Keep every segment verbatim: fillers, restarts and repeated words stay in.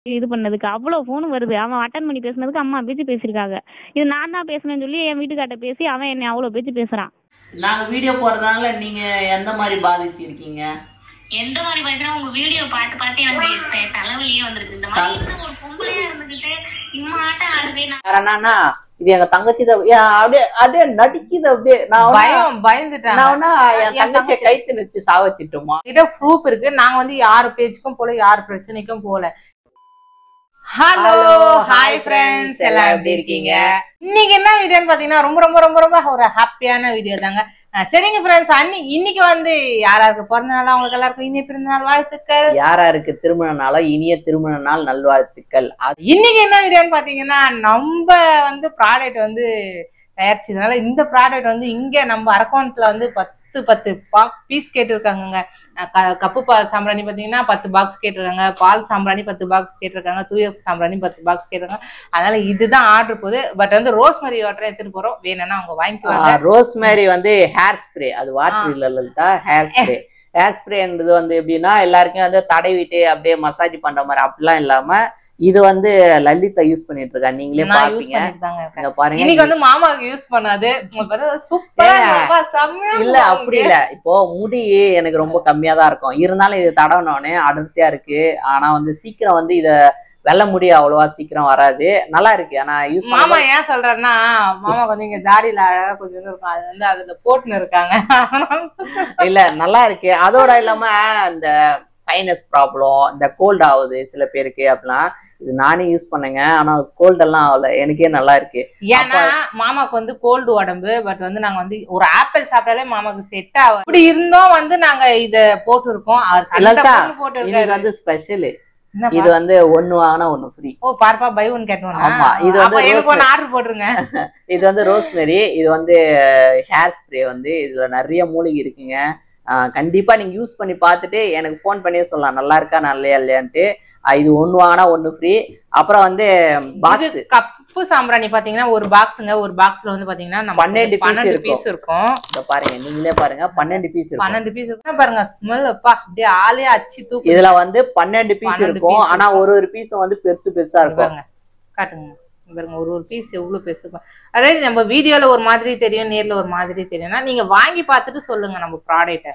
இது பண்ணதுக்கு அவ்வளோ ஃபோன் வருது. அவன் அட்டன் பண்ணி பேசுனதுக்கு அம்மா பேச்சு பேசியிருக்காங்க. இது நான் தான் பேசுனேன்னு சொல்லி என் வீட்டுக்கார்ட்ட பேசி அவன் என்னை அவ்வளோ பேச்சு பேசுறான். நாங்க வீடியோ போறதுனால நீங்க எந்த மாதிரி பாதிச்சிருக்கீங்க? எந்த மாதிரி பாதிச்சுனா உங்க வீடியோ பார்த்து பார்த்து எனக்கு தலைவலியே வந்துருக்கு. இந்த மாதிரி ஒரு பொம்பளையா இருந்துகிட்டு இம்மாட்ட ஆடுவே. என்னன்னா இது எங்க தங்கச்சி தான் அப்படியே அப்படியே நடிக்குது. அப்படியே நான் பயம் பயந்துட்டேன். நான் என் தங்கச்சியை கைத்து நிச்சு சாவச்சிட்டோமா கிட்ட ப்ரூஃப் இருக்கு. நாங்க வந்து யாரு பேச்சுக்கும் போல யாரு பிரச்சனைக்கும் போல. ஹலோ ஹாய் ஃப்ரெண்ட்ஸ், எல்லாம் எப்படி இருக்கீங்க? இன்னைக்கு என்ன வீடியோன்னு பாத்தீங்கன்னா ரொம்ப ரொம்ப ரொம்ப ரொம்ப ஒரு ஹாப்பியான வீடியோ தாங்க. சரிங்க ஃப்ரெண்ட்ஸ், அன்னி இன்னைக்கு வந்து யாராருக்கு பிறந்த நாள் அவங்களுக்கு எல்லாருக்கும் இனிய பிறந்த நாள் வாழ்த்துக்கள். யாராருக்கு திருமண நாளோ இனிய திருமண நாள் நல்வாழ்த்துக்கள். இன்னைக்கு என்ன வீடியோன்னு பாத்தீங்கன்னா நம்ம வந்து ப்ராடக்ட் வந்து தயாரிச்சதுனால இந்த ப்ராடக்ட் வந்து இங்க நம்ம அக்கௌண்ட்ல வந்து பத்து பத்து பீஸ் கேட்டிருக்காங்க. கப்பு பால் சாம்பிராணி பாத்தீங்கன்னா பத்து பாக்ஸ் கேட்டிருக்காங்க, பால் சாம்பிராணி பத்து பாக்ஸ் கேட்டிருக்காங்க, தூய சாம்பிராணி பத்து பாக்ஸ் கேட்டிருக்காங்க. அதனால இதுதான் ஆர்டர் போகுது. பட் வந்து ரோஸ்மேரி வாட்டர் எடுத்துட்டு போறோம், வேணும்னா அவங்க வாங்கிக்குவாங்க. ரோஸ்மேரி வந்து ஹேர் ஸ்ப்ரே, அது வாட்டர் இல்ல, ஹேர் ஸ்ப்ரே. ஹேர் ஸ்ப்ரேன்றது வந்து எப்படின்னா எல்லாருக்கும் வந்து தடவிட்டு அப்படியே மசாஜ் பண்ற மாதிரி அப்படிலாம் இல்லாம இது வந்து லலிதா யூஸ் பண்ணிட்டு இருக்கா. நீங்களே பாப்பீங்க. பாருங்க, இன்னைக்கு வந்து மாமாவுக்கு யூஸ் பண்ணாது. இல்ல அப்படி இல்ல, இப்போ முடி எனக்கு ரொம்ப கம்மியா தான் இருக்கும், இருந்தாலும் இது தடவினோடனே அடர்த்தியா இருக்கு. ஆனா வந்து சீக்கிரம் வந்து இத வெள்ள முடி அவ்வளவா சீக்கிரம் வராது, நல்லா இருக்கு. ஆனா யூஸ் மாமா ஏன் சொல்றாருன்னா மாமாக்கு வந்து இங்க தாடியில அழகா கொஞ்சம் இருக்கும், அது வந்து அதுல போட்டுன்னு இருக்காங்க. இல்ல நல்லா இருக்கு. அதோட இல்லாம இந்த சைனஸ் ப்ராப்ளம், இந்த கோல்ட் ஆகுது சில பேருக்கு அப்படிலாம், இது நானே யூஸ் பண்ணுங்க. ஆனா கோல்ட் எல்லாம் ஆகல, எனக்கே நல்லா இருக்கு. ஏன்னா மாமாக்கு வந்து கோல்டு உடம்பு. பட் வந்து நாங்க வந்து ஒரு ஆப்பிள் சாப்பிட்டாலே மாமாக்கு செட் ஆகும். இப்படி இருந்தோம் வந்து நாங்க இத போட்டு இருக்கோம். இது வந்து ஸ்பெஷல். இது வந்து ஒண்ணு வாங்கினா ஒண்ணு ஃப்ரீ. ஓ பார்ப்பா பை ஒன் கெட் ஒன். ஆமா, இது வந்து எனக்கு ஒன்னு ஆர்டர் போட்டுருங்க. இது வந்து ரோஸ்மேரி, இது வந்து ஹேர் ஸ்ப்ரே. வந்து இதுல நிறைய மூலிகை இருக்குங்க. கண்டிப்பா நீங்க யூஸ் பண்ணி பார்த்துட்டு எனக்கு போன் பண்ணியே சொல்லலாம் நல்லா இருக்கா நல்லையா இல்லையான்ட்டு. இது ஒண்ணு வாங்கினா ஒண்ணு ஃப்ரீ. அப்புறம் வந்து பாக்ஸ் கப்பு சாம்பிராணி பாத்தீங்கன்னா ஒரு பாக்ஸுங்க, ஒரு பாக்ஸ்ல வந்து பாத்தீங்கன்னா பன்னெண்டு பீஸ் இருக்கும். இத பாருங்க, நீங்களே பாருங்க, பன்னெண்டு பீஸ் இருக்கும். பன்னெண்டு பீஸ் இருக்கும் பாருங்க. ஸ்மெல் அப்பா அப்படியே ஆளே அச்சி தூக்கு. இதுல வந்து பன்னெண்டு பீஸ் இருக்கும். ஆனா ஒரு ஒரு பீஸும் வந்து பெருசு பெருசா இருக்கும். காட்டுங்க பாருங்க, ஒரு ஒரு பீஸ் எவ்வளவு பெருசு. அதாவது நம்ம வீடியோல ஒரு மாதிரி தெரியும், நேர்ல ஒரு மாதிரி தெரியும்னா நீங்க வாங்கி பார்த்துட்டு சொல்லுங்க நம்ம ப்ராடக்ட்ட.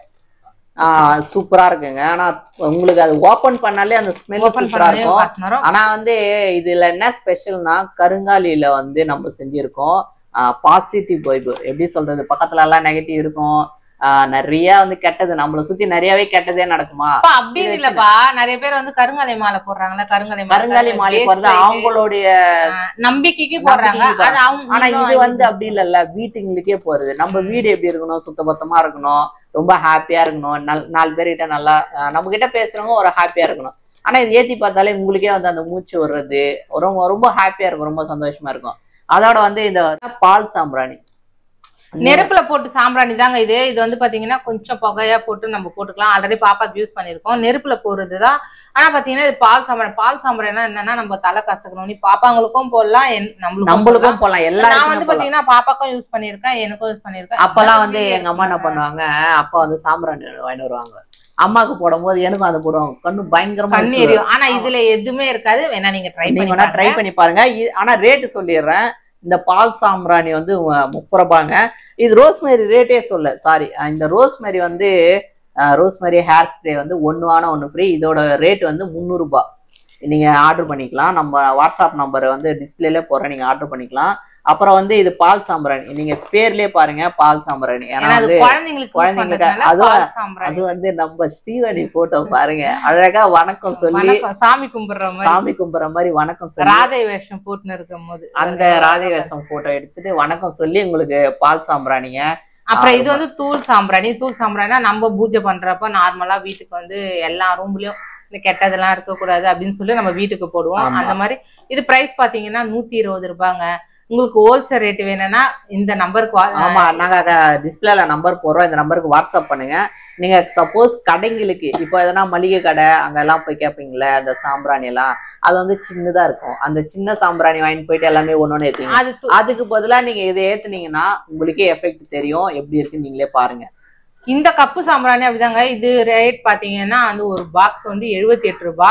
ஆஹ் சூப்பரா இருக்குங்க. ஆனா உங்களுக்கு அது ஓபன் பண்ணாலே அந்த ஸ்மெல் சூப்பரா இருக்கும். ஆனா வந்து இதுல என்ன ஸ்பெஷல்னா கருங்காலியில வந்து நம்ம செஞ்சிருக்கோம். பாசிட்டிவ் வைப், எப்படி சொல்றது, பக்கத்துல எல்லாம் நெகட்டிவ் இருக்கும், ஆஹ் நிறைய வந்து கெட்டது, நம்மள சுத்தி நிறையவே கெட்டதே நடக்குமா அப்படின்னு இல்லப்பா. நிறைய பேர் வந்து கருங்காலி மாலை போடுறாங்களா, கருங்காலி கருங்காலி மாலை போடுறது அவங்களுடைய நம்பிக்கைக்கு போடுறாங்க. ஆனா இது வந்து அப்படி இல்லல்ல, வீட்டுங்களுக்கே போறது. நம்ம வீடு எப்படி இருக்கணும், சுத்தபத்தமா இருக்கணும், ரொம்ப ஹாப்பியா இருக்கணும், நல் நாலு பேர்கிட்ட நல்லா நம்ம கிட்ட பேசுறவங்க ஒரு ஹாப்பியா இருக்கணும். ஆனா இது ஏத்தி பார்த்தாலே உங்களுக்கே வந்து அந்த மூச்சு விடுறது ரொம்ப ரொம்ப ஹாப்பியா இருக்கும், ரொம்ப சந்தோஷமா இருக்கும். அதோட வந்து இந்த பால் சாம்பிராணி நெருப்புல போட்டு சாம்பிராணி தாங்க இது. இது வந்து பாத்தீங்கன்னா கொஞ்சம் புகையா போட்டு நம்ம போட்டுக்கலாம். ஆல்ரெடி பாப்பாக்கு யூஸ் பண்ணிருக்கோம். நெருப்புல போடுறதுதான். ஆனா பாத்தீங்கன்னா இது பால் சாம்பிராணி. பால் சாம்பிராணினா என்னன்னா நம்ம தலை கசக்கணும், நீ பாப்பாங்களுக்கும் போடலாம், நம்மளுக்கும் போடலாம். எல்லாம் நான் வந்து பாத்தீங்கன்னா பாப்பாக்கும் யூஸ் பண்ணிருக்கேன், எனக்கும் யூஸ் பண்ணிருக்கேன். அப்பெல்லாம் வந்து எங்க அம்மா என்ன பண்ணுவாங்க, அப்பா வந்து சாம்பிராணி வாங்கிட்டு வருவாங்க, அம்மாக்கு போடும் போது எனக்கும் அதை போடுவாங்க, கண்ணு பயங்கரமா கண்ணு எரியும். ஆனா இதுல எதுவுமே இருக்காது, வேணா நீங்க ட்ரை பண்ணி ட்ரை பண்ணி பாருங்க. ஆனா ரேட்டு சொல்லிடுறேன், இந்த பால் சாம்பிராணி வந்து முப்பது ரூபாங்க. இது ரோஸ்மேரி ரேட்டே சொல்ல, சாரி, இந்த ரோஸ்மேரி வந்து ரோஸ்மேரி ஹேர் ஸ்ப்ரே வந்து ஒன்னு ஆனா ஒன்னு ஃப்ரீ. இதோட ரேட் வந்து முந்நூறு ரூபாய். நீங்க ஆர்டர் பண்ணிக்கலாம். நம்ம வாட்ஸ்அப் நம்பர் வந்து டிஸ்பிளேல போற, நீங்க ஆர்டர் பண்ணிக்கலாம். அப்புறம் வந்து இது பால் சாம்பிராணி, நீங்க பேர்லயே பாருங்க பால் சாம்பிராணி. ஏன்னா வந்து குழந்தைங்களுக்கு அதுவும் அது வந்து நம்ம ஸ்ரீவனி போட்டோ பாருங்க, அழகா வணக்கம் சொல்லி சாமி கும்பிடுற மாதிரி சாமி கும்பிடுற மாதிரி வணக்கம் சொல்லி ராதை வேஷம் போட்டுன்னு இருக்கும் போது அந்த ராதை வேஷம் போட்டோ எடுத்துட்டு வணக்கம் சொல்லி உங்களுக்கு பால் சாம்பிராணிங்க. அப்புறம் இது வந்து தூள் சாம்பிராணி. தூள் சாம்பிராணினா நம்ம பூஜை பண்றப்ப நார்மலா வீட்டுக்கு வந்து எல்லா ரூம்லயும் இந்த கெட்டதெல்லாம் இருக்கக்கூடாது அப்படின்னு சொல்லி நம்ம வீட்டுக்கு போடுவோம். அந்த மாதிரி இது பிரைஸ் பாத்தீங்கன்னா நூத்தி இருபது ரூபாங்க. உங்களுக்கு ஹோல்சேல் ரேட் வேணும்னா இந்த நம்பருக்கு ஆமா நாங்க டிஸ்பிளேல நம்பர் போடுறோம், இந்த நம்பருக்கு வாட்ஸ்அப் பண்ணுங்க. நீங்க சப்போஸ் கடைங்களுக்கு இப்போ எதனா மளிகை கடை அங்கெல்லாம் போய் கேட்பீங்களே அந்த சாம்பிராணி எல்லாம், அது வந்து சின்னதா இருக்கும். அந்த சின்ன சாம்பிராணி வாங்கிட்டு போயிட்டு எல்லாமே ஒன்னொன்னு ஏத்தீங்க. அதுக்கு பதிலா நீங்க இதை ஏத்துனீங்கன்னா உங்களுக்கே எஃபெக்ட் தெரியும், எப்படி இருக்குன்னு நீங்களே பாருங்க. இந்த கப்பு சாம்பிராணி அப்படிதாங்க. இது ரேட் பாத்தீங்கன்னா வந்து ஒரு பாக்ஸ் வந்து எழுபத்தி எட்டு ரூபாய்.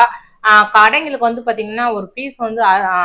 ஆஹ் கடைங்களுக்கு வந்து பாத்தீங்கன்னா ஒரு பீஸ் வந்து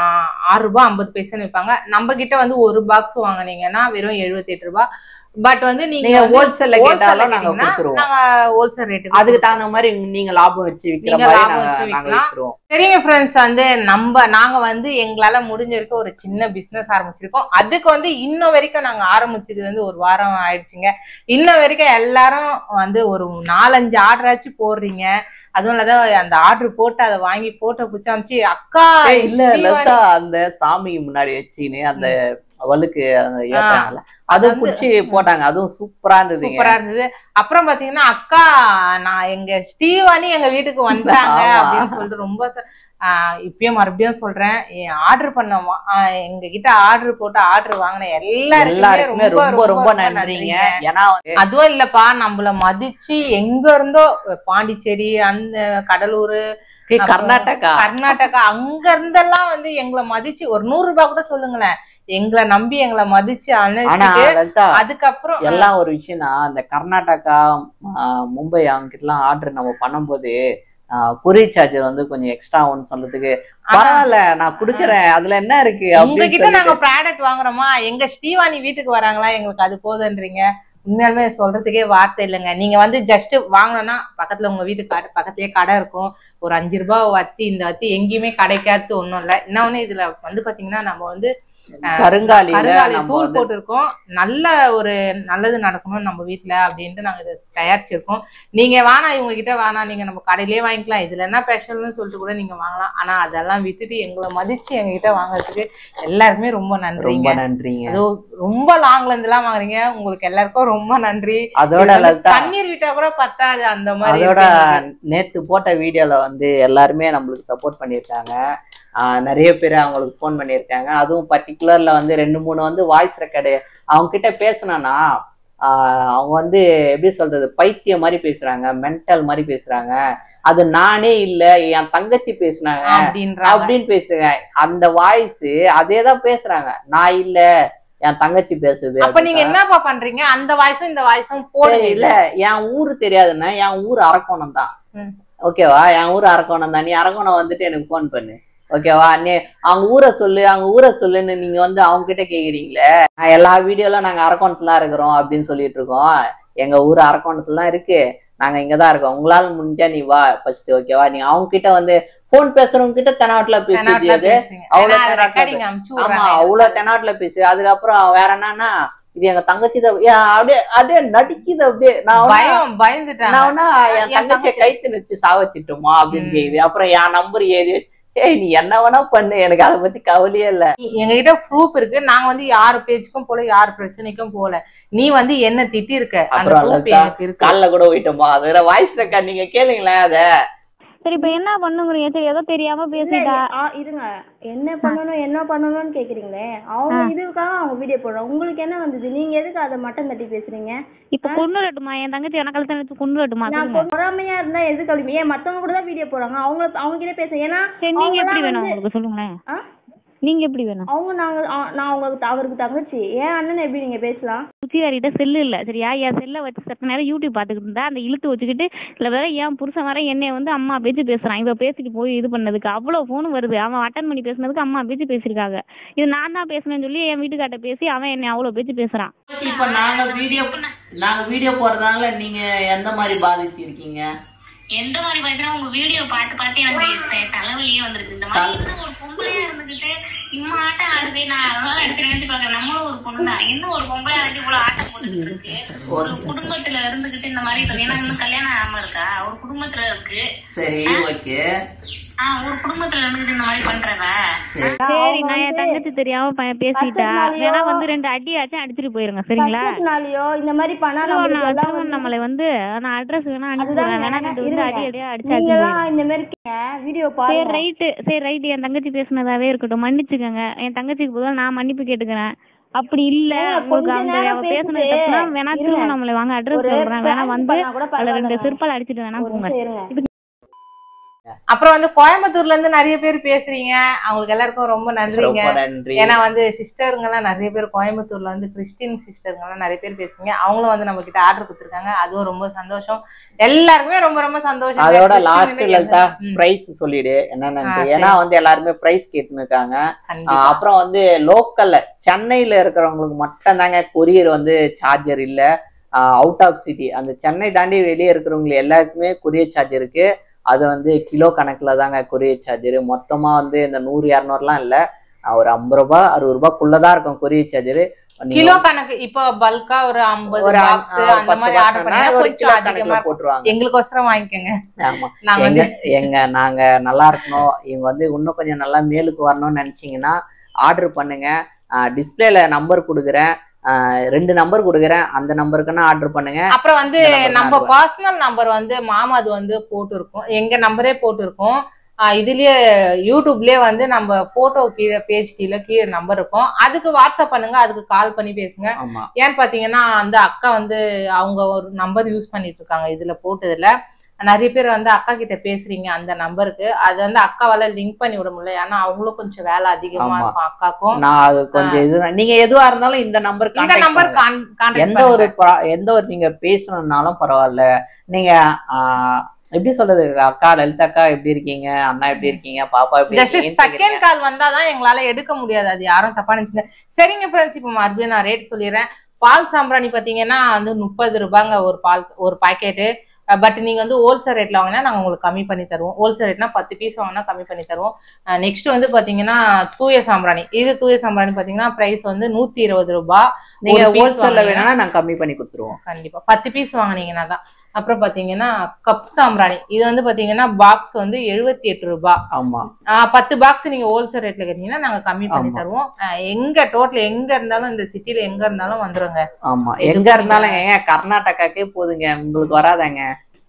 ஆறு ரூபாய் ஐம்பது பைசான்னு விற்பாங்க. நம்ம கிட்ட வந்து ஒரு பாக்ஸ் வாங்கினீங்கன்னா வெறும் எழுபத்தி எட்டு ரூபாய். பட் வந்து நீங்க ஹோல்சேல்ல கேட்டாலும் நாங்க கொடுத்துருவோம். நாங்க ஹோல்சேல் ரேட்டுக்கு அதுக்கு தகுந்த மாதிரி நீங்க லாபம் வச்சு விக்கிற மாதிரி நாங்க விக்கிறோம். சரிங்க ஃப்ரெண்ட்ஸ், வந்து நம்ம நாங்க வந்து எங்களால முடிஞ்ச வரைக்கும் ஒரு சின்ன பிசினஸ் ஆரம்பிச்சிருக்கோம். அதுக்கு வந்து இன்னும் வரைக்கும் நாங்க ஆரம்பிச்சது வந்து ஒரு வாரம் ஆயிடுச்சுங்க. இன்னும் வரைக்கும் எல்லாரும் வந்து ஒரு நாலஞ்சு ஆர்டர் ஆச்சு போடுறீங்க. அதுவும் இல்லாத அந்த ஆர்டர் போட்டு அதை வாங்கி போட்டோ பிடிச்சாமிச்சு அக்கா இல்ல லதா அந்த சாமி முன்னாடி வச்சுன்னு அந்த அவளுக்கு ஏத்தாங்கல்ல அது பிடிச்சி போட்டாங்க. அதுவும் சூப்பரா இருந்தது சூப்பரா இருந்தது. அப்புறம் பாத்தீங்கன்னா அக்கா நான் எங்க ஸ்டீவானி எங்க வீட்டுக்கு வந்துட்டாங்க அப்படின்னு சொல்லிட்டு ரொம்ப ஆஹ் இப்பயும் மறுபடியும் சொல்றேன், ஆர்டர் பண்ணோமா எங்க கிட்ட ஆர்டர் போட்டு ஆர்டர் வாங்கின எல்லாருக்குமே ரொம்ப ரொம்ப நன்றிங்க. ஏன்னா அதுவும் இல்லப்பா, நம்மள மதிச்சு எங்க இருந்தோ பாண்டிச்சேரி அந்த கடலூர் கர்நாடகா கர்நாடகா அங்க இருந்தெல்லாம் வந்து எங்களை மதிச்சு ஒரு நூறு ரூபாய் கூட சொல்லுங்களேன் எங்களை நம்பி எங்களை மதிச்சு அனுப்பிட்டு அதுக்கப்புறம் எல்லாம் ஒரு விஷயம்னா அந்த கர்நாடகா மும்பை அவங்க கிட்ட எல்லாம் ஆர்டர் நம்ம பண்ணும்போது கொரியர் சார்ஜ் வந்து கொஞ்சம் எக்ஸ்ட்ரா ஆகும்னு சொல்றதுக்கு பரவாயில்ல நான் குடுக்கறேன் அதுல என்ன இருக்கு உங்ககிட்ட நாங்க ப்ராடக்ட் வாங்குறோமா எங்க ஸ்ரீவாணி வீட்டுக்கு வராங்களா எங்களுக்கு அது போதுன்றீங்க. உண்மையாலுமே சொல்றதுக்கே வார்த்தை இல்லைங்க. நீங்க வந்து ஜஸ்ட் வாங்கணும்னா பக்கத்துல உங்க வீட்டு கடை பக்கத்துலயே கடை இருக்கும். ஒரு அஞ்சு ரூபாய் வத்தி இந்த வத்தி எங்கேயுமே கிடைக்காது ஒண்ணும் இல்ல. இன்னொன்னு இதுல வந்து பாத்தீங்கன்னா நம்ம வந்து கருங்காலி தூள் போட்டிருக்கோம். நல்ல ஒரு நல்லது நடக்கணும் நம்ம வீட்டுல அப்படின்ட்டு நாங்க இதை தயாரிச்சிருக்கோம். நீங்க வேணா இவங்க கிட்ட வேணா நீங்க நம்ம கடையிலேயே வாங்கிக்கலாம், இதுல என்ன ஸ்பெஷல்னு சொல்லிட்டு கூட நீங்க வாங்கலாம். ஆனா அதெல்லாம் விட்டுட்டு எங்களை மதிச்சு எங்க கிட்ட வாங்குறதுக்கு எல்லாருக்குமே ரொம்ப நன்றிங்க. நன்றிங்க. அதோ ரொம்ப லாங்ல இருந்து எல்லாம் வாங்குறீங்க, உங்களுக்கு எல்லாருக்கும் ரொம்ப நன்றி. அதோட தண்ணீர் விட்டா கூட பத்தாது அந்த மாதிரி. அதோட நேத்து போட்ட வீடியோல வந்து எல்லாருமே நம்மளுக்கு சப்போர்ட் பண்ணிருக்காங்க. ஆஹ் நிறைய பேர் அவங்களுக்கு போன் பண்ணியிருக்காங்க. அதுவும் பர்டிகுலர்ல வந்து ரெண்டு மூணு வந்து வாய்ஸ் ரெக்கார்டு அவங்க கிட்ட பேசினா ஆஹ் அவங்க வந்து எப்படி சொல்றது பைத்தியம் மாதிரி பேசுறாங்க, மென்டல் மாதிரி பேசுறாங்க. அது நானே இல்ல என் தங்கச்சி பேசுனாங்க அப்படின்னு பேசுறேன். அந்த வாய்ஸ் அதேதான் பேசுறாங்க, நான் இல்ல என் தங்கச்சி பேசுது. அப்ப நீங்க என்னப்பா பண்றீங்க? அந்த வாய்ஸும் இந்த வாய்ஸும் போடுங்க. இல்ல என் ஊரு தெரியாதுன்னா என் ஊர் அரக்கோணம் தான், ஓகேவா? என் ஊர் அரக்கோணம் தான். நீ அரக்கோணம் வந்துட்டு எனக்கு போன் பண்ணு, ஓகேவா? நீ அவங்க ஊரை சொல்லு அவங்க ஊரை சொல்லுன்னு நீங்க வந்து அவங்க கிட்ட கேக்குறீங்களே. எல்லா வீடியோலாம் நாங்க அரக்கோணத்துல இருக்கிறோம் அப்படின்னு சொல்லிட்டு இருக்கோம். எங்க ஊர் அரக்கோணத்துல தான் இருக்கு, நாங்க இங்கதான் இருக்கோம். உங்களால முடிஞ்சா நீ வா ஃபர்ஸ்ட், ஓகேவா? நீங்க அவங்க கிட்ட வந்து போன் பேசுறவங்க கிட்ட தெனாட்டுல பேசுறது அவ்வளவு ஆமா அவ்வளவு தெனாட்டுல பேசு. அதுக்கப்புறம் வேற என்னன்னா இது எங்க தங்கச்சி தான் அப்படியே அப்படியே நடிக்குது. அப்படியே நான் பயந்துட்டேன் நான் என் தங்கச்சியை கைத்து நிச்சு சாவச்சிட்டோமா அப்படின்னு கேக்குது. அப்புறம் என் நம்பர் ஏறி ஏய் நீ என்ன வேணா பண்ணு, எனக்கு அதை பத்தி கவலையே இல்ல. எங்க கிட்ட ப்ரூஃப் இருக்கு. நாங்க வந்து யாரு பேச்சுக்கும் போல யாரு பிரச்சனைக்கும் போல. நீ வந்து என்ன திட்டி இருக்க அந்த ப்ரூஃப் எனக்கு இருக்கு. கால்ல கூட போயிட்டோமா அது வேற வாய்ஸ் ரெக்கார்ட் நீங்க கேளுங்களேன் அத. சரி இப்ப என்ன பண்ணுங்கிறீங்க? சரி ஏதோ தெரியாம பேசிட்டா இருங்க, என்ன பண்ணணும் என்ன பண்ணணும்னு கேக்குறீங்களே. அவங்க இதுக்காக அவங்க வீடியோ போடுறாங்க, உங்களுக்கு என்ன வந்தது? நீங்க எதுக்கு அதை மட்டம் தட்டி பேசுறீங்க? இப்ப கொண்டு வரட்டுமா என் தங்கச்சி எனக்கு கழுத்து கொண்டு வரட்டுமா? நான் பொறாமையா இருந்தா எதுக்கு அப்படி? ஏன் மத்தவங்க கூட தான் வீடியோ போடுறாங்க, அவங்க அவங்க கிட்ட பேச. ஏன்னா நீங்க எப்படி வேணும் உங்களுக்கு சொல்லுங்களேன், நீங்க எப்படி வேணும்? அவங்க நாங்க நான் உங்களுக்கு அவருக்கு தங்கச்சி, ஏன் அண்ணன் எப்படி நீங்க பேசலாம்? குச்சிகாரிட்ட செல்லு இல்ல சரியா? என் செல்லை வச்சு சட்ட நேரம் யூடியூப் பாத்துக்கிட்டு இருந்தா அந்த இழுத்து வச்சுக்கிட்டு இல்ல வேற என் புருஷன் வர என்னைய வந்து அம்மா பேச்சு பேசுறான். இவ பேசிட்டு போய் இது பண்ணதுக்கு அவ்வளவு போன் வருது. அவன் அட்டன் பண்ணி பேசுனதுக்கு அம்மா பேச்சு பேசிருக்காங்க. இது நான் தான் பேசுனேன்னு சொல்லி என் வீட்டுக்கார்ட்ட பேசி அவன் என்னை அவ்வளவு பேச்சு பேசுறான். இப்ப நாங்க வீடியோ நாங்க வீடியோ போறதால நீங்க எந்த மாதிரி பாதிச்சிருக்கீங்க? எந்த மாதிரி பாத்தீங்கன்னா உங்க வீடியோ பாட்டு பார்த்து எனக்கு தலைவலியே வந்துருச்சு. இந்த மாதிரி ஒரு பொம்பளையா இருந்துகிட்டு இம்மா ஆட்டம் ஆடுவே நான் அதெல்லாம் நினைச்சு நினைச்சு பாக்குறேன். நம்மளும் ஒரு பொண்ணு தான், என்ன ஒரு பொம்பளையா வந்து இவ்வளவு ஆட்டம் போட்டுக்கிட்டு இருக்கு. ஒரு குடும்பத்துல இருந்துகிட்டு இந்த மாதிரி ஏன்னா இன்னும் கல்யாணம் ஆகாம இருக்கா, ஒரு குடும்பத்துல இருக்கு. சரி ஓகே. ஆஹ் ஒரு குடும்பத்துல இருந்துகிட்டு இந்த மாதிரி பண்றவ. சரி நான் என் தங்கச்சி தெரியாம பேசிட்டா வேணா வந்து ரெண்டு அடி ஆச்சும் அடிச்சுட்டு போயிருங்க சரிங்களா? இந்த மாதிரி பண்ணா நம்மளை வந்து நான் அட்ரஸ் வேணா அனுப்பிடுறேன், வேணா வந்து அடி அடியா அடிச்சு இந்த மாதிரி வீடியோ பாரு. ரைட்டு சரி ரைட்டு என் தங்கச்சி பேசினதாவே இருக்கட்டும், மன்னிச்சுக்கோங்க. என் தங்கச்சிக்கு பதிலா நான் மன்னிப்பு கேட்டுக்கிறேன். அப்படி இல்ல உங்களுக்கு அவங்க பேசுனதுக்கு வேணா திரும்ப நம்மளை வாங்க அட்ரஸ் சொல்றேன், வேணா வந்து அதுல ரெண்டு சிற்பல் அடிச்சுட்டு வேணா போங்க. அப்புறம் வந்து கோயம்புத்தூர்ல இருந்து நிறைய பேர் பேசுறீங்க, அவங்களுக்கு எல்லாருக்கும் ரொம்ப நன்றிங்க. நன்றி. ஏன்னா வந்து சிஸ்டருங்க எல்லாம் நிறைய பேர் கோயம்புத்தூர்ல வந்து கிறிஸ்டின் சிஸ்டருங்க எல்லாம் நிறைய பேர் பேசுறீங்க, அவங்களும் வந்து நம்ம கிட்ட ஆர்டர் கொடுத்துருக்காங்க, அதுவும் ரொம்ப சந்தோஷம், எல்லாருக்குமே ரொம்ப ரொம்ப சந்தோஷம். அதோட லாஸ்ட்ல பிரைஸ் சொல்லிடு என்னன்னு, ஏன்னா வந்து எல்லாருமே பிரைஸ் கேட்டுன்னு இருக்காங்க. அப்புறம் வந்து லோக்கல்ல சென்னையில இருக்கிறவங்களுக்கு மட்டும் தாங்க கொரியர் வந்து சார்ஜர் இல்ல, அவுட் ஆஃப் சிட்டி அந்த சென்னை தாண்டி வெளியே இருக்கிறவங்களுக்கு எல்லாருக்குமே கொரியர் சார்ஜ் இருக்கு. அது வந்து கிலோ கணக்குல தாங்க கொரியர் சார்ஜர், மொத்தமா வந்து இந்த நூறு இரநூறுலாம் இல்ல, ஒரு ஐம்பது ரூபாய் அறுபது ரூபாய்க்குள்ளதான் இருக்கும் கொரியர் சார்ஜர். கிலோ கணக்கு இப்போ பல்கா ஒரு ஐம்பது பாக்ஸ் அந்த மாதிரி ஆர்டர் பண்ணா ஒரு கிலோ கணக்குல போட்டுருவாங்க. எங்களுக்கு ஒசரம் வாங்கிக்கங்க. ஆமா, நாங்க எங்க நாங்க நல்லா இருக்கணும், இவங்க வந்து இன்னும் கொஞ்சம் நல்லா மேலுக்கு வரணும்னு நினைச்சீங்கன்னா ஆர்டர் பண்ணுங்க. டிஸ்பிளேல நம்பர் கொடுக்குறேன், ரெண்டு நம்பர் கொடுக்குறேன், அந்த நம்பருக்குன்னா ஆர்டர் பண்ணுங்க. அப்புறம் வந்து நம்ம பர்சனல் நம்பர் வந்து மாமாது வந்து போட்டு இருக்கோம், எங்க நம்பரே போட்டு இருக்கோம். இதுலயே யூடியூப்லயே வந்து நம்ம போட்டோ கீழே பேஜ் கீழே கீழே நம்பர் இருக்கும், அதுக்கு வாட்ஸ்அப் பண்ணுங்க, அதுக்கு கால் பண்ணி பேசுங்க. ஏன்னு பாத்தீங்கன்னா அந்த அக்கா வந்து அவங்க ஒரு நம்பர் யூஸ் பண்ணிட்டு இருக்காங்க, இதுல போட்டதுல நிறைய பேர் வந்து அக்கா கிட்ட பேசுறீங்க அந்த நம்பருக்கு, அது வந்து அக்காவால லிங்க் பண்ணி விட முடியல, ஏன்னா அவங்களும் கொஞ்சம் வேலை அதிகமா இருக்கும் அக்காக்கும். நான் அது கொஞ்சம் இது நீங்க எதுவா இருந்தாலும் இந்த நம்பர் இந்த நம்பர் எந்த ஒரு எந்த ஒரு நீங்க பேசணும்னாலும் பரவாயில்ல. நீங்க எப்படி சொல்றது, அக்கா லலிதா அக்கா எப்படி இருக்கீங்க, அண்ணா எப்படி இருக்கீங்க, பாப்பா எப்படி இருக்கீங்க, செகண்ட் கால் வந்தாதான் எங்களால எடுக்க முடியாது, அது யாரும் தப்பா நினைச்சுங்க. சரிங்க ஃப்ரெண்ட்ஸ், இப்போ மறுபடியும் நான் ரேட் சொல்லிடுறேன். பால் சாம்பிராணி பாத்தீங்கன்னா வந்து முப்பது ரூபாங்க ஒரு பால் ஒரு பாக்கெட்டு. பட் நீங்க வந்து ஹோல்சேல் ரேட்ல வாங்கினா நாங்க உங்களுக்கு கம்மி பண்ணி தருவோம். ஹோல்சேல் ரேட்னா பத்து பீஸ் வாங்கினா கம்மி பண்ணி தருவோம். நெக்ஸ்ட் வந்து பாத்தீங்கன்னா தூய சாம்பிராணி, இது தூய சாம்பிராணி பாத்தீங்கன்னா பிரைஸ் வந்து நூத்தி இருபது ரூபாய். நீங்க ஹோல்சேல்ல வேணா நாங்க கம்மி பண்ணி கொடுத்துருவோம் கண்டிப்பா, பத்து பீஸ் வாங்கினீங்கன்னா தான். அப்புறம் பாத்தீங்கன்னா கப் சாம்பிராணி, இது வந்து பாத்தீங்கன்னா பாக்ஸ் வந்து எழுபத்தி எட்டு ரூபாய். ஆமா, பத்து பாக்ஸ் நீங்க ஹோல்சேல் ரேட்ல கேட்டீங்கன்னா நாங்க கம்மி பண்ணி தருவோம். எங்க டோட்டல் எங்க இருந்தாலும் இந்த சிட்டில எங்க இருந்தாலும் வந்துருங்க. ஆமா, எங்க இருந்தாலும் கர்நாடகாக்கே போதுங்க, உங்களுக்கு வராதாங்க.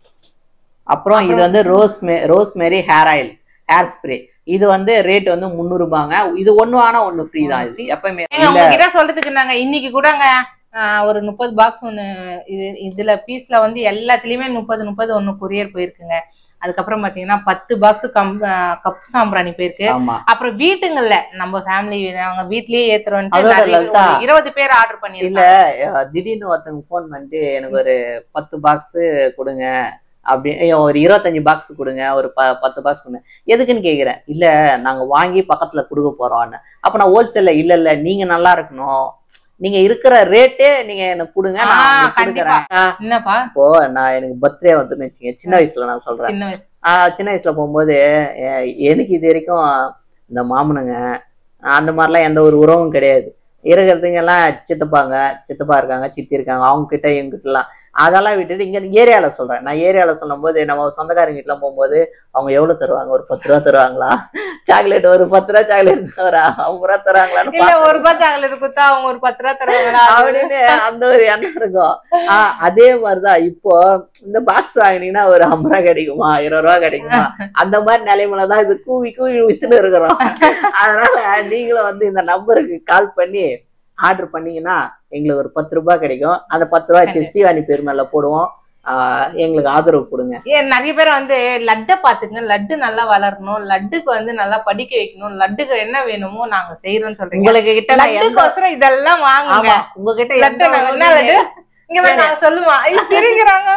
அப்புறம் இது வந்து rose rosemary hair oil hair spray, இது வந்து ரேட் வந்து முன்னூறு ரூபாங்க. இது ஒண்ணு ஆனா ஒண்ணு ஃப்ரீ தான். இது எப்பவுமே உங்ககிட்ட சொல்றதுக்கு நாங்க இன்னைக்கு கூடங்க ஒரு முப்பது பாக்ஸ் ஒண்ணு இது இதுல பீஸ்ல வந்து எல்லாத்துலயுமே முப்பது முப்பது ஒண்ணு கொரியர் போயிருக்குங்க. அதுக்கப்புறம் பாத்தீங்கன்னா பத்து பாக்ஸ் கம் கப் சாம்பிராணி போயிருக்கு. அப்புறம் வீட்டுங்கள்ல நம்ம ஃபேமிலி அவங்க வீட்லயே ஏத்துறோம், இருபது பேர் ஆர்டர் பண்ணி இல்ல திடீர்னு ஒருத்தவங்க போன் பண்ணிட்டு எனக்கு ஒரு பத்து பாக்ஸ் கொடுங்க அப்படி, ஒரு இருபத்தஞ்சு பாக்ஸ் கொடுங்க, ஒரு ப பத்து பாக்ஸ் கொடுங்க, எதுக்குன்னு கேக்குறேன். இல்ல நாங்க வாங்கி பக்கத்துல கொடுக்க போறோம்னு. அப்ப நான் ஹோல்சேல்ல இல்ல இல்ல நீங்க நல்லா இருக்கணும், நீங்க இருக்கிற ரேட்டே நீங்க எனக்கு கொடுங்க, நான் கொடுக்குறேன். என்னப்பா இப்போ நான் எனக்கு பர்த்டே வந்துன்னு வச்சுங்க, சின்ன வயசுல நான் சொல்றேன், ஆஹ் சின்ன வயசுல போகும்போது எனக்கு இது வரைக்கும் இந்த மாமனுங்க அந்த மாதிரிலாம் எந்த ஒரு உறவும் கிடையாது. இருக்கிறதுங்க எல்லாம் சித்தப்பாங்க சித்தப்பா இருக்காங்க, சித்தி இருக்காங்க, அவங்க கிட்ட எங்க கிட்ட எல்லாம் அதெல்லாம் விட்டுட்டு இங்க ஏரியால சொல்றேன். நான் ஏரியால சொல்லும் போது நம்ம சொந்தக்காரங்க கிட்ட எல்லாம் போகும்போது அவங்க எவ்வளவு தருவாங்க, ஒரு பத்து ரூபா தருவாங்களா சாக்லேட், ஒரு பத்து ரூபா சாக்லேட் தரா ஐம்பது ரூபா தருவாங்களான்னு, ஒரு ரூபாய் சாக்லேட் கொடுத்தா அவங்க ஒரு பத்து ரூபா தருவாங்களா அப்படின்னு அந்த ஒரு எண்ணம் இருக்கும். ஆஹ் அதே மாதிரிதான் இப்போ இந்த பாக்ஸ் வாங்கினீங்கன்னா ஒரு ஐம்பது ரூபா கிடைக்குமா, இருபது ரூபா கிடைக்குமா, அந்த மாதிரி நிலைமையிலதான் இது கூவி கூவி வித்துன்னு இருக்கிறோம். அதனால நீங்களும் வந்து இந்த நம்பருக்கு கால் பண்ணி ஆர்டர் பண்ணீங்கன்னா எங்களுக்கு ஒரு பத்து ரூபாய் கிடைக்கும். அந்த பத்து ரூபாய் ஸ்ரீவாணி பேர் மேல போடுவோம், ஆஹ் எங்களுக்கு ஆதரவு கொடுங்க. ஏன் நிறைய பேர் வந்து லட்டை பாத்துங்க, லட்டு நல்லா வளரணும், லட்டுக்கு வந்து நல்லா படிக்க வைக்கணும், லட்டுக்கு என்ன வேணுமோ நாங்க செய்யறோம்னு சொல்றீங்க. உங்களுக்கு கிட்ட லட்டுக்கோசரம் இதெல்லாம் வாங்குங்க. உங்ககிட்ட லட்டு லட்டு இங்க நாங்க சொல்லுமா சிரிக்கிறாங்க.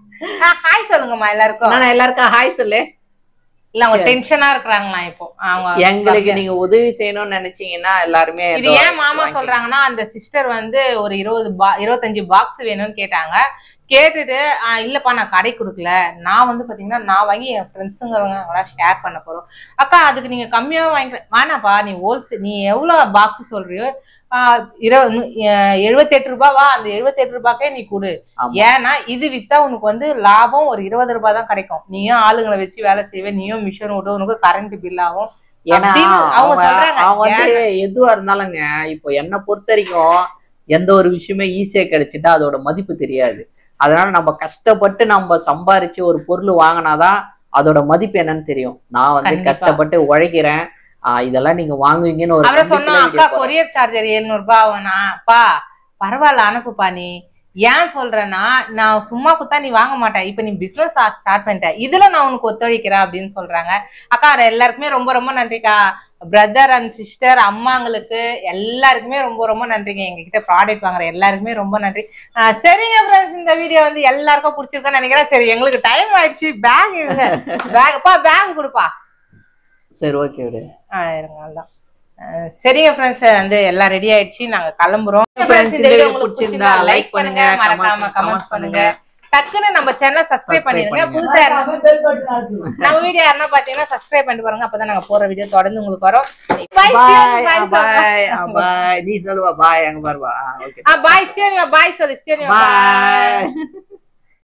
ஹாய் சொல்லுங்கம்மா எல்லாருக்கும். நான் எல்லாருக்கும் ஹாய் சொல்லு. இல்ல அவங்க டென்ஷனா இருக்கிறாங்களா இப்போ அவங்க எங்களுக்கு நீங்க உதவி செய்யணும்னு நினைச்சீங்கன்னா எல்லாருமே. இது ஏன் மாமா சொல்றாங்கன்னா அந்த சிஸ்டர் வந்து ஒரு இருபது பா இருபத்தஞ்சு பாக்ஸ் வேணும்னு கேட்டாங்க. கேட்டுட்டு ஆஹ் இல்லப்பா நான் கடை கொடுக்கல, நான் வந்து பாத்தீங்கன்னா நான் வாங்கி என் ஃப்ரெண்ட்ஸுங்கிறவங்க ஷேர் பண்ண போறோம். அக்கா அதுக்கு நீங்க கம்மியாவும் வாங்கிக்கலாம். வேணாப்பா நீ ஹோல்சேல் நீ எவ்வளவு பாக்ஸ் சொல்றியோ ஆஹ் இருபது எழுபத்தி எட்டு ரூபாவா, அந்த எழுபத்தி எட்டு ரூபாய்க்கே நீ கொடு. ஏன்னா இது வித்தா உனக்கு வந்து லாபம் ஒரு இருபது ரூபாய் தான் கிடைக்கும். நீயும் ஆளுங்களை வச்சு வேலை செய்வே, நீயும் மிஷின் விட்டு உனக்கு கரண்ட் பில் ஆகும். ஏன்னா அவங்க வந்து எதுவா இருந்தாலுங்க இப்போ என்னை பொறுத்த வரைக்கும் எந்த ஒரு விஷயமே ஈஸியா கிடைச்சிட்டா அதோட மதிப்பு தெரியாது. அதனால நம்ம கஷ்டப்பட்டு நம்ம சம்பாரிச்சு ஒரு பொருள் வாங்கினாதான் அதோட மதிப்பு என்னன்னு தெரியும். நான் வந்து கஷ்டப்பட்டு உழைக்கிறேன், ஆஹ் இதெல்லாம் நீங்க வாங்குவீங்கன்னு ஒரு சொன்னா அக்கா கொரியர் சார்ஜர் எழுநூறு ரூபாய் ஆகும்னாப்பா, பரவாயில்ல அனுப்புப்பா, நீ ஏன் சொல்றேன்னா நான் சும்மா குத்தா நீ வாங்க மாட்டேன், இப்ப நீ பிசினஸ் ஸ்டார்ட் பண்ணிட்ட, இதுல நான் உனக்கு ஒத்துழைக்கிறேன் அப்படின்னு சொல்றாங்க. அக்கா எல்லாருக்குமே ரொம்ப ரொம்ப நன்றிக்கா. பிரதர் அண்ட் சிஸ்டர் அம்மாங்களுக்கு எல்லாருக்குமே ரொம்ப ரொம்ப நன்றிங்க. எங்ககிட்ட ப்ராடக்ட் வாங்குற எல்லாருக்குமே ரொம்ப நன்றி. சரிங்க ஃப்ரெண்ட்ஸ், இந்த வீடியோ வந்து எல்லாருக்கும் பிடிச்சிருக்குன்னு நினைக்கிறேன். சரி எங்களுக்கு டைம் ஆயிடுச்சு. பேக் இருங்க, பேக்ப்பா பேக் கொடுப்பா. சரி ஓகே விடு. ஆ இருங்க அதான். சரிங்க ஃப்ரெண்ட்ஸ், வந்து எல்லாம் ரெடி ஆயிடுச்சு, நாங்க கிளம்புறோம். ஃப்ரெண்ட்ஸ் இந்த வீடியோ பிடிச்சிருந்தா லைக் பண்ணுங்க, மறக்காம கமெண்ட் பண்ணுங்க. டக்குன்னு நம்ம சேனல் சப்ஸ்கிரைப் பண்ணிருங்க. புதுசா நம்ம வீடியோ யாருன்னா பாத்தீங்கன்னா சப்ஸ்கிரைப் பண்ணிட்டு பாருங்க, அப்பதான் நாங்க போற வீடியோ தொடர்ந்து உங்களுக்கு வரும். பாய் பாய் பாய். நீ சொல்லுவா பாய், அங்க பாருவா. ஓகே பாய் ஸ்டேனியா, பாய் சொல்லு ஸ்டேனியா, பாய்.